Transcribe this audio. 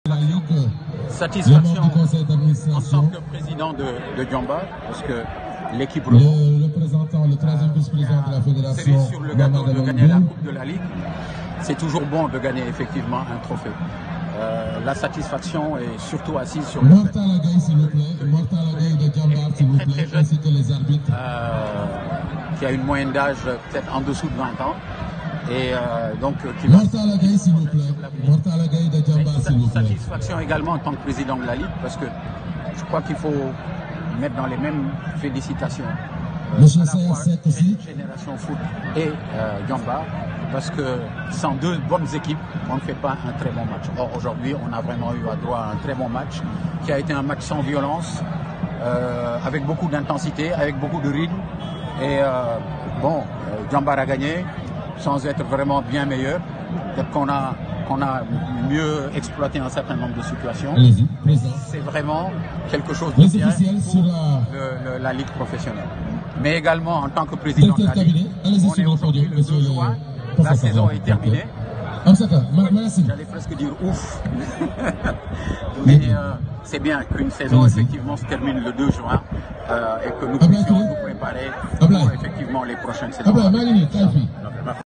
satisfaction en tant que président de Diamba, parce que l'équipe le représentant, le troisième vice-président de la fédération, sur le gâteau de gagner la Coupe de la Ligue. C'est toujours bon de gagner effectivement un trophée. La satisfaction est surtout assise sur le Mortal Agaï, s'il vous plaît. Mortal Agaï de Diamba, s'il vous plaît, ainsi que les arbitres. Qui a une moyenne d'âge peut-être en dessous de 20 ans. Et donc qui Mortal Agaï, s'il vous plaît. Mortal Agaï de Diamba, s'il vous plaît. Satisfaction également en tant que président de la Ligue, parce que je crois qu'il faut mettre dans les mêmes félicitations Monsieur à la fois CR7 aussi. Génération Foot et Diamba, parce que sans deux bonnes équipes, on ne fait pas un très bon match. Or aujourd'hui, on a vraiment eu droit à un très bon match, qui a été un match sans violence, avec beaucoup d'intensité, avec beaucoup de rythme. Et bon, Diamba a gagné, sans être vraiment bien meilleur. Peut-être qu'on a mieux exploité un certain nombre de situations. C'est vraiment quelque chose de bien pour la Ligue professionnelle. Mais également, en tant que président de la Ligue, on est aujourd'hui le 2 juin, la saison est terminée. J'allais presque dire ouf. Mais c'est bien qu'une saison effectivement se termine le 2 juin et que nous puissions nous préparer pour effectivement les prochaines saisons.